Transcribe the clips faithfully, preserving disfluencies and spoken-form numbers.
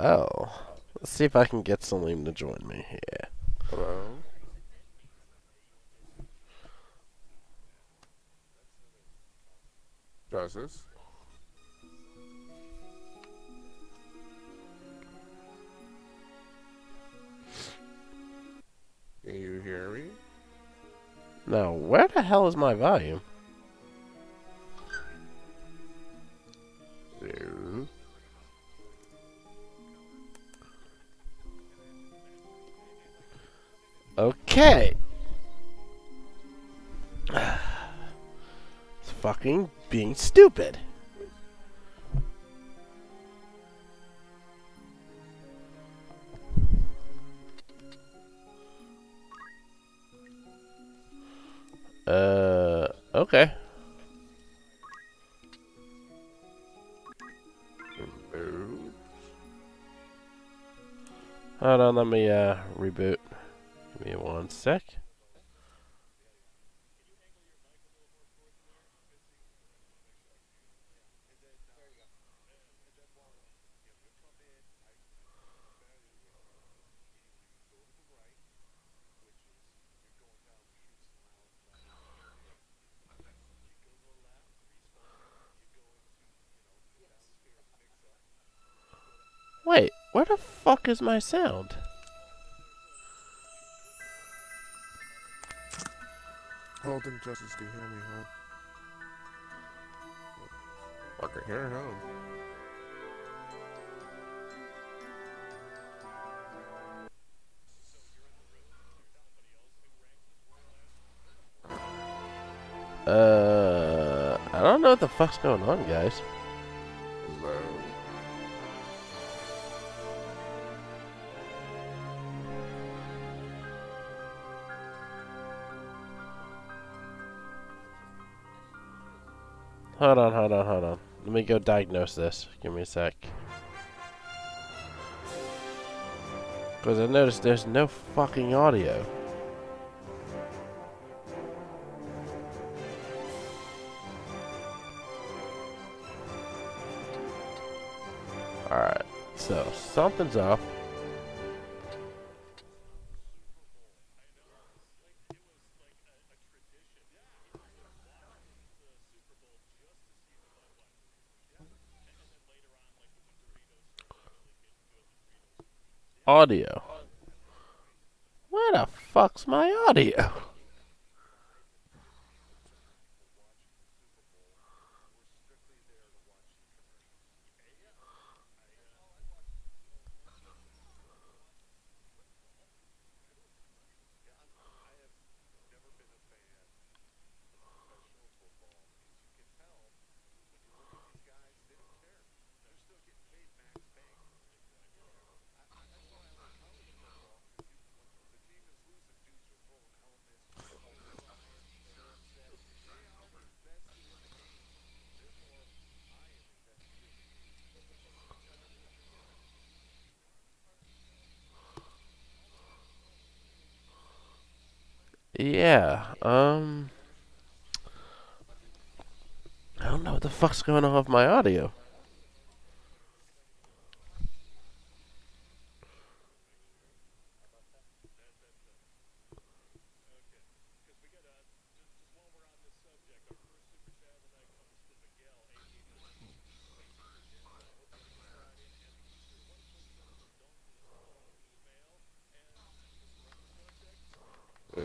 Well, let's see if I can get Salim to join me here. Hello? Justice? Can you hear me? Now, where the hell is my volume? Hello? Okay. It's fucking being stupid. Uh, okay. Hello? Hold on, let me uh reboot. Give me one sec. Wait, where the fuck is my sound? Hold on, Justice, can you hear me, huh? I can hear him. Uh, I don't know what the fuck's going on, guys. Hello? Hold on, hold on, hold on. Let me go diagnose this. Give me a sec. Because I noticed there's no fucking audio. Alright, so something's up. Audio. Where the fuck's my audio? Yeah, um... I don't know what the fuck's going on with my audio. Uh,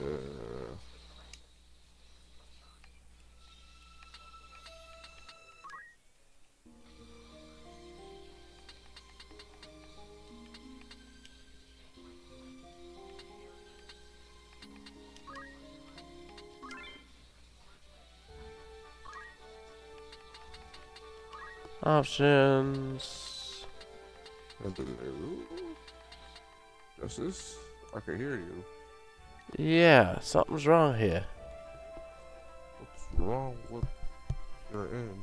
Options... hello? Justice? I can hear you. Yeah, something's wrong here. What's wrong with your end?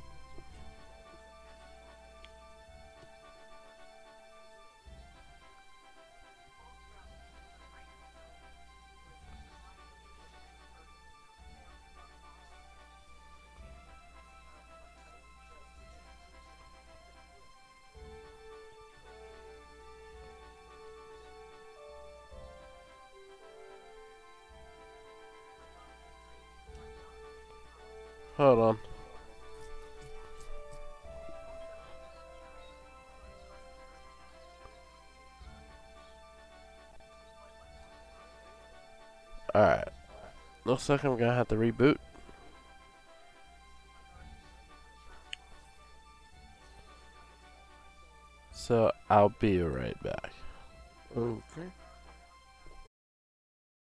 Hold on. Alright. Looks like I'm gonna have to reboot. So I'll be right back. Okay.